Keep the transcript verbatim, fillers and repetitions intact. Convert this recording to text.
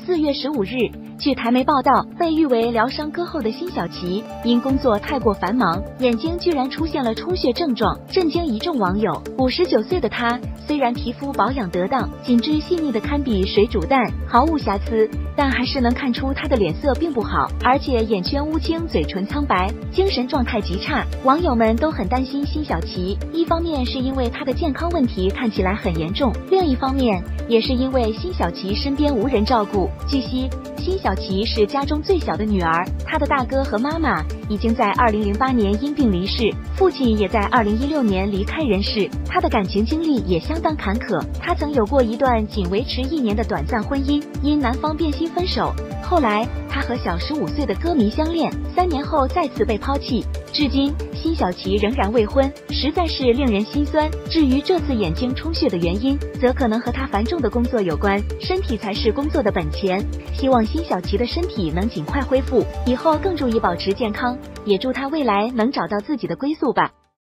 四月十五日，据台媒报道，被誉为疗伤歌后的辛晓琪，因工作太过繁忙，眼睛居然出现了充血症状，震惊一众网友。五十九岁的她，虽然皮肤保养得当，紧致细腻的堪比水煮蛋，毫无瑕疵，但还是能看出她的脸色并不好，而且眼圈乌青，嘴唇苍白，精神状态极差。网友们都很担心辛晓琪，一方面是因为她的健康问题看起来很严重，另一方面也是因为辛晓琪身边无人照顾。据悉，辛晓琪是家中最小的女儿，她的大哥和妈妈已经在二零零八年因病离世，父亲也在二零一六年离开人世。她的感情经历也相当坎坷，她曾有过一段仅维持一年的短暂婚姻，因男方变心分手。后来，她和小十五岁的歌迷相恋，三年后再次被抛弃。至今，辛晓琪仍然未婚，实在是令人心酸。至于这次眼睛充血的原因，则可能和她繁重的工作有关，身体才是工作的本钱。希望辛晓琪的身体能尽快恢复，以后更注意保持健康，也祝她未来能找到自己的归宿吧。